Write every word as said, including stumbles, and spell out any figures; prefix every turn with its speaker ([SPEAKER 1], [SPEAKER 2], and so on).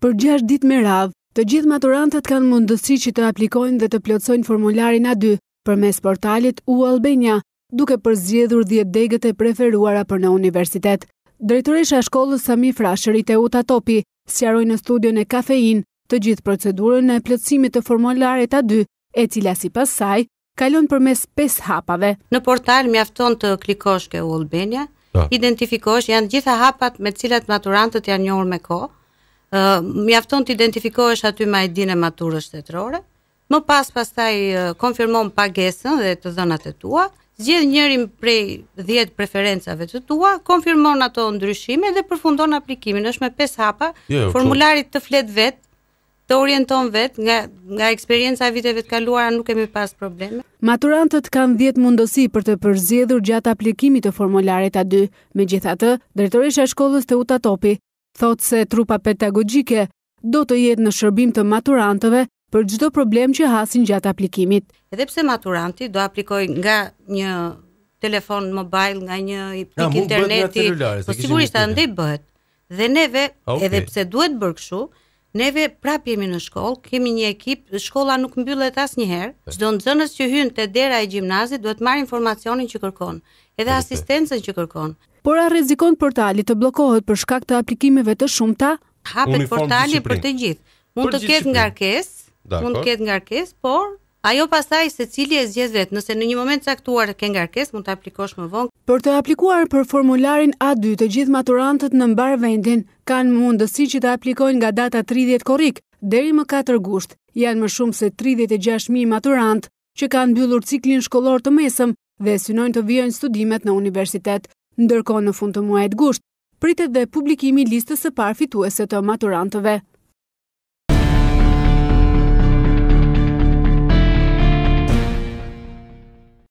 [SPEAKER 1] Për gjashtë ditë me radhë, të gjithë maturantët kanë mundësi që të aplikojnë dhe të plotësojnë formularin A dy përmes portalit U Albania, duke përzgjedhur dhjetë degët e preferuara për në universitet. Drejtoresha e shkollës Sami Frashëri te Uta Topi sqaroi në studion e Kafein të gjithë procedurën e plotësimit të formularit A dy, e cila sipas saj kalon përmes pesë hapave.
[SPEAKER 2] Në portal mjafton të klikosh ke U Albania, oh. identifikosh, janë gjitha hapat me të cilat maturantët janë njohur me kohë. Uh, mjafton të identifikohesh aty me I D-n e maturës shtetërore, më pas pastaj uh, konfirmon pagesën dhe të dhënat e tua, zgjedh njërin prej dhjetë preferencave të tua, konfirmon ato ndryshime dhe përfundon aplikimin. Është me pesë hapa, yeah, formularit të flet vet, të orienton vet, nga nga eksperjenca e viteve të kaluara nuk kemi pas probleme.
[SPEAKER 1] Maturantët kanë dhjetë mundësi për të përzgjedhur gjatë aplikimit të formularit A dy. Megjithatë, drejtoresha e shkollës te Uta Topi thotë se trupa pedagogjike do të jetë në shërbim të maturantëve për çdo problem që hasin gjatë aplikimit.
[SPEAKER 2] Edhe pse maturanti do aplikojë nga një telefon mobile, nga një pik interneti, po sigurisht andaj bëhet. Dhe neve, okay. edhe pse duhet bërë kështu, neve prap jemi në shkollë, kemi një ekip, shkolla nuk mbyllet asnjëherë. Çdo nxënës që hyn te dera e gjimnazit duhet marrë informacionin që kërkon, edhe asistencën që kërkon.
[SPEAKER 1] Por a rrezikon portali të bllokohet për shkak të aplikimeve të shumta?
[SPEAKER 2] Hapet portali për të gjithë. Mund të ketë ngarkesë, mund të ketë ngarkesë, por ajo pastaj secili e zgjedh vet. Nëse në një moment caktuar ke ngarkesë, mund të aplikosh më vonë.
[SPEAKER 1] Për të aplikuar për formularin A dy, të gjithë maturantët në mbar vendin kanë mundësi që të aplikojnë nga data tridhjetë korrik deri më katër gusht. Janë më shumë se tridhjetë e gjashtë mijë maturantë që kanë mbyllur ciklin shkollor të mesëm dhe synojnë të vijojnë studimet në universitet. Ndërkohë në fund të muajit gusht, pritet dhe publikimi i listës së parë fituese të maturantëve.